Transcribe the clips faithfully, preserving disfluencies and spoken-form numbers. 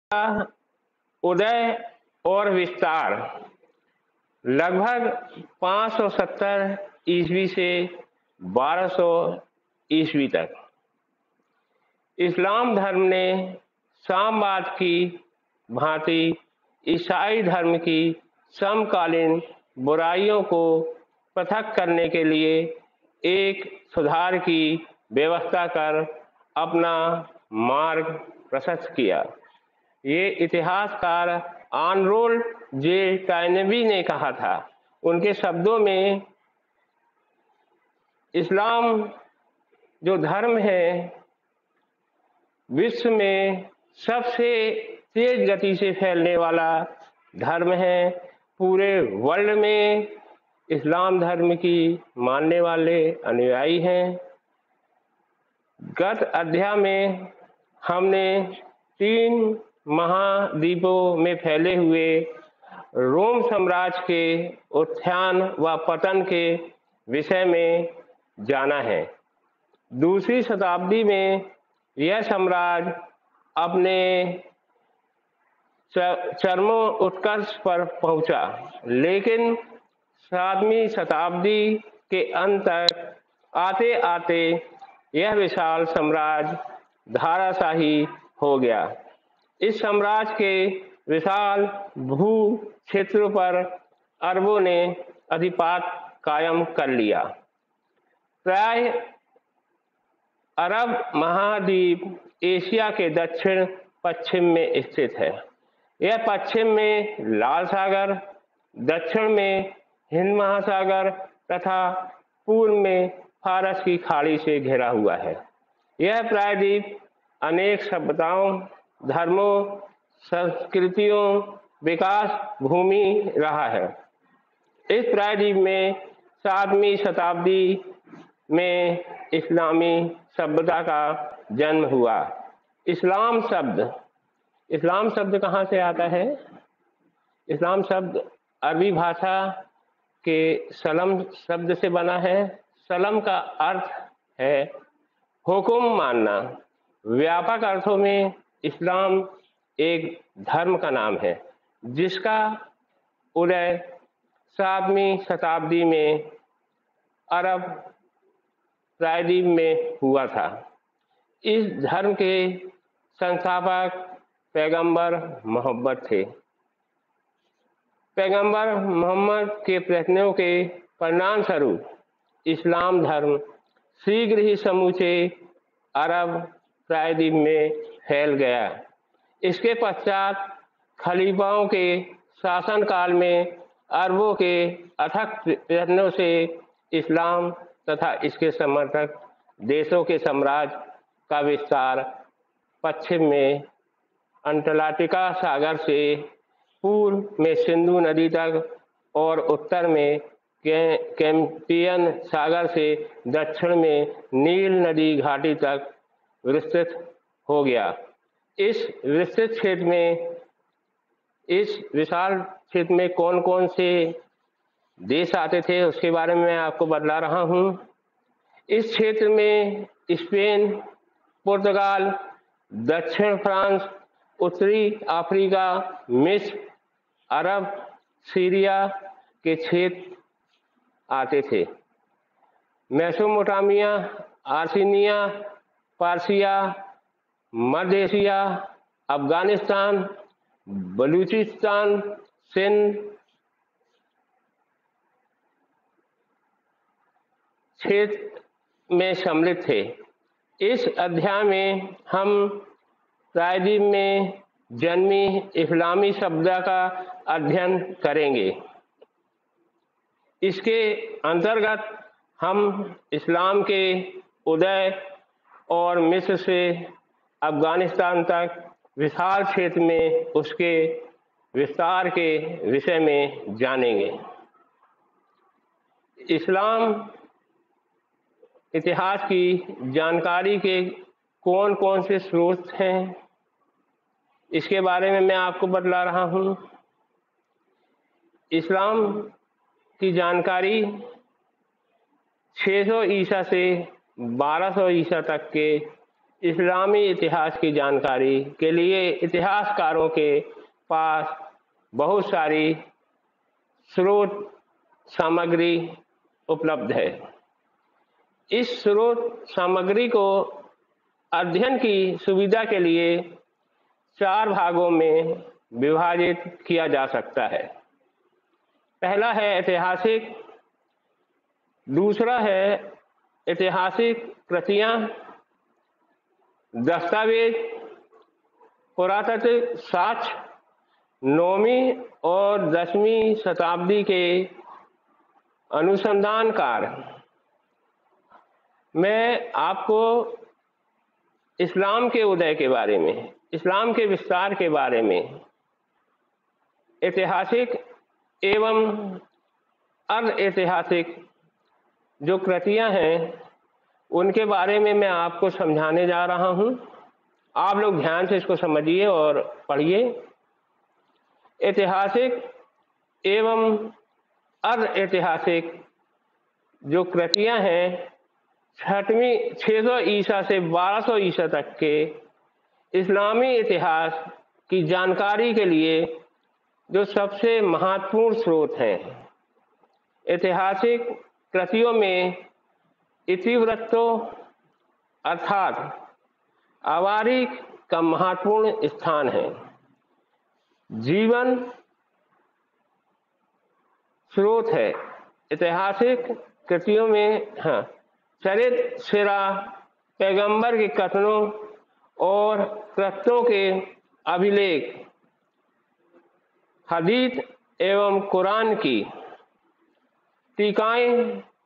का उदय और विस्तार लगभग पाँच सौ सत्तर ईस्वी से बारह सौ ईस्वी तक इस्लाम धर्म ने साम्यवाद की भांति ईसाई धर्म की समकालीन बुराइयों को पृथक करने के लिए एक सुधार की व्यवस्था कर अपना मार्ग प्रशस्त किया। ये इतिहासकार आर्नोल्ड जे टॉयनबी ने कहा था। उनके शब्दों में इस्लाम जो धर्म है विश्व में सबसे तेज गति से फैलने वाला धर्म है। पूरे वर्ल्ड में इस्लाम धर्म की मानने वाले अनुयायी हैं। गत अध्याय में हमने तीन महाद्वीपों में फैले हुए रोम साम्राज्य के उत्थान व पतन के विषय में जाना है। दूसरी शताब्दी में यह साम्राज्य अपने चरमोत्कर्ष पर पहुंचा, लेकिन सातवीं शताब्दी के अंत तक आते आते यह विशाल साम्राज्य धराशायी हो गया। इस साम्राज्य के विशाल भू क्षेत्रों पर अरबों ने अधिपत्य कायम कर लिया। प्राय अरब महाद्वीप एशिया के दक्षिण पश्चिम में स्थित है। यह पश्चिम में लाल सागर, दक्षिण में हिंद महासागर तथा पूर्व में फारस की खाड़ी से घिरा हुआ है। यह प्रायद्वीप अनेक सभ्यताओं, धर्मों, संस्कृतियों विकास भूमि रहा है। इस प्रायद्वीप में सातवीं शताब्दी में इस्लामी सभ्यता का जन्म हुआ। इस्लाम शब्द इस्लाम शब्द कहाँ से आता है? इस्लाम शब्द अरबी भाषा के सलम शब्द से बना है। सलम का अर्थ है हुक्म मानना। व्यापक अर्थों में इस्लाम एक धर्म का नाम है जिसका उदय सातवीं शताब्दी में अरब प्रायद्वीप में हुआ था। इस धर्म के संस्थापक पैगंबर मोहम्मद थे। पैगंबर मोहम्मद के प्रयत्नों के परिणाम स्वरूप इस्लाम धर्म शीघ्र ही समूचे अरब प्रायद्वीप में फैल गया। इसके पश्चात खलीफाओं के शासनकाल में अरबों के अथक प्रयत्नों से इस्लाम तथा इसके समर्थक देशों के साम्राज्य का विस्तार पश्चिम में अटलांटिका सागर से पूर्व में सिंधु नदी तक और उत्तर में कैस्पियन सागर से दक्षिण में नील नदी घाटी तक विस्तृत हो गया। इस विस्तृत क्षेत्र में इस विशाल क्षेत्र में कौन कौन से देश आते थे उसके बारे में मैं आपको बतला रहा हूँ। इस क्षेत्र में स्पेन, पुर्तगाल, दक्षिण फ्रांस, उत्तरी अफ्रीका, मिस्र, अरब, सीरिया के क्षेत्र आते थे। मेसोपोटामिया, आर्सीनिया, पर्सिया, मध्य एशिया, अफगानिस्तान, बलूचिस्तान, सिंध क्षेत्र में सम्मिलित थे। इस अध्याय में हम प्रायद्वीप में जन्मी इस्लामी सभ्यता का अध्ययन करेंगे। इसके अंतर्गत हम इस्लाम के उदय और मिस्र से अफगानिस्तान तक विशाल क्षेत्र में उसके विस्तार के विषय में जानेंगे। इस्लाम इतिहास की जानकारी के कौन कौन से स्रोत हैं इसके बारे में मैं आपको बतला रहा हूँ। इस्लाम की जानकारी छह सौ ईसा से बारह सौ ईसा तक के इस्लामी इतिहास की जानकारी के लिए इतिहासकारों के पास बहुत सारी स्रोत सामग्री उपलब्ध है। इस स्रोत सामग्री को अध्ययन की सुविधा के लिए चार भागों में विभाजित किया जा सकता है। पहला है ऐतिहासिक, दूसरा है ऐतिहासिक कृतियां, दस्तावेज, पुरातात्विक साक्ष्य, नौवीं और दसवीं शताब्दी के अनुसंधानकार। मैं आपको इस्लाम के उदय के बारे में, इस्लाम के विस्तार के बारे में, ऐतिहासिक एवं अर्ध ऐतिहासिक जो कृतियां हैं उनके बारे में मैं आपको समझाने जा रहा हूं। आप लोग ध्यान से इसको समझिए और पढ़िए। ऐतिहासिक एवं अर्ध ऐतिहासिक जो कृतियां हैं छठवीं छह सौ ईसा से बारह सौ ईसा तक के इस्लामी इतिहास की जानकारी के लिए जो सबसे महत्वपूर्ण स्रोत हैं। ऐतिहासिक कृतियों में इतिवृत्तों अर्थात आवारीख का महत्वपूर्ण स्थान है। जीवन स्रोत है। ऐतिहासिक कृतियों में हाँ चरित्र, सिरा, पैगंबर के कथनों और कृत्यों के अभिलेख, हदीस एवं कुरान की टीकाएं,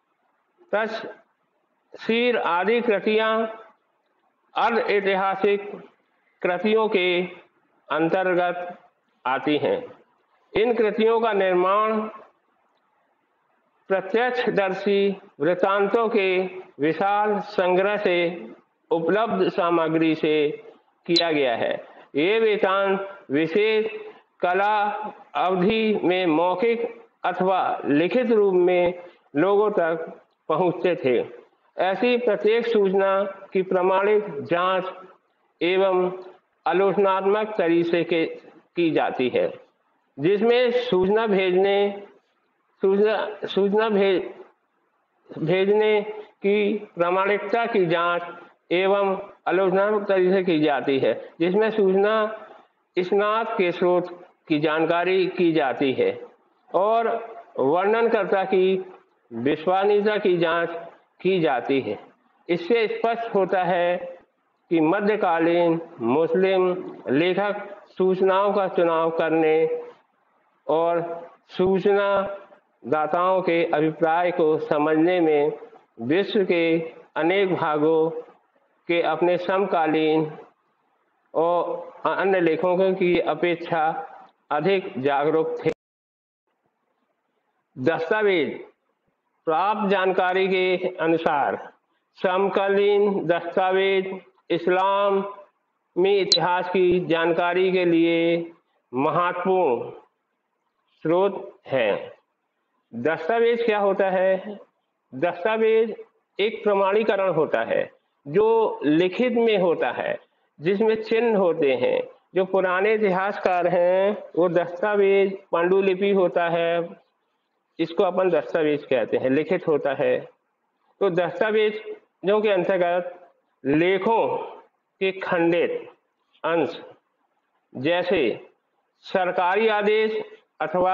तफसीर आदि कृतियां अर्ध ऐतिहासिक कृतियों के अंतर्गत आती हैं। इन कृतियों का निर्माण प्रत्यक्षदर्शी वृत्तांतों के विशाल संग्रह से उपलब्ध सामग्री से किया गया है। ये वृत्तांत विशेष कला अवधि में मौखिक अथवा लिखित रूप में लोगों तक पहुंचते थे। ऐसी प्रत्येक सूचना की प्रामाणिक जांच एवं आलोचनात्मक तरीके से की जाती है, जिसमें सूचना भेजने सूचना सूचना भेज भेजने की प्रामाणिकता की जांच एवं आलोचनात्मक तरीके से की जाती है, जिसमें सूचना इसनाद के स्रोत की जानकारी की जाती है और वर्णनकर्ता की विश्वसनीयता की जांच की जाती है। इससे स्पष्ट होता है कि मध्यकालीन मुस्लिम लेखक सूचनाओं का चुनाव करने और सूचना दाताओं के अभिप्राय को समझने में विश्व के अनेक भागों के अपने समकालीन और अन्य लेखकों की अपेक्षा अधिक जागरूक थे। दस्तावेज प्राप्त जानकारी के अनुसार समकालीन दस्तावेज इस्लाम में इतिहास की जानकारी के लिए महत्वपूर्ण स्रोत है। दस्तावेज क्या होता है? दस्तावेज एक प्रमाणीकरण होता है जो लिखित में होता है, जिसमें चिन्ह होते हैं। जो पुराने इतिहासकार हैं वो दस्तावेज पांडुलिपि होता है, इसको अपन दस्तावेज कहते हैं, लिखित होता है। तो दस्तावेजों के अंतर्गत लेखों के खंडित अंश जैसे सरकारी आदेश अथवा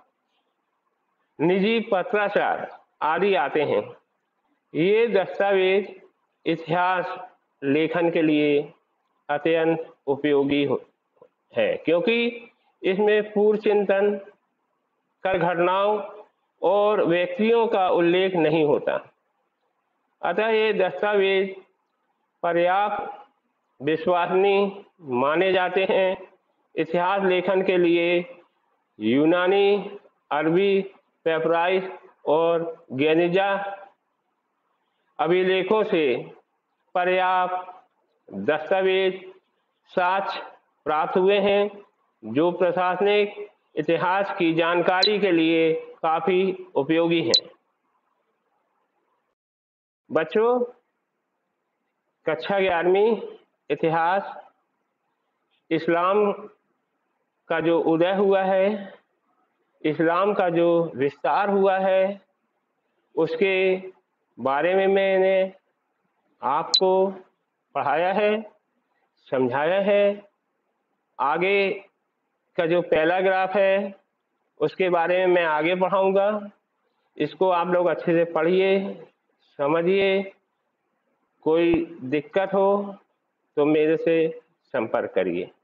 निजी पत्राचार आदि आते हैं। ये दस्तावेज इतिहास लेखन के लिए अत्यंत उपयोगी है, क्योंकि इसमें पूर्व चिंतन कर घटनाओं और व्यक्तियों का उल्लेख नहीं होता। अतः ये दस्तावेज पर्याप्त विश्वसनीय माने जाते हैं। इतिहास लेखन के लिए यूनानी, अरबी पेपराइस और गेनिजा अभिलेखों से पर्याप्त दस्तावेज साक्ष्य प्राप्त हुए हैं, जो प्रशासनिक इतिहास की जानकारी के लिए काफी उपयोगी हैं। बच्चों, कक्षा ग्यारहवीं इतिहास, इस्लाम का जो उदय हुआ है, इस्लाम का जो विस्तार हुआ है, उसके बारे में मैंने आपको पढ़ाया है, समझाया है। आगे का जो पहला ग्राफ है उसके बारे में मैं आगे पढ़ाऊंगा। इसको आप लोग अच्छे से पढ़िए, समझिए। कोई दिक्कत हो तो मेरे से संपर्क करिए।